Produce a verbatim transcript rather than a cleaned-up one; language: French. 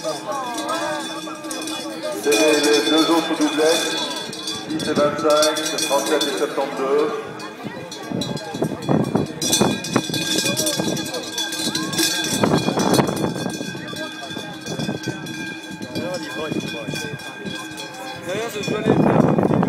C'est les deux autres doublettes, dix et vingt-cinq, trente-sept et soixante-douze. D'ailleurs, je dois les faire.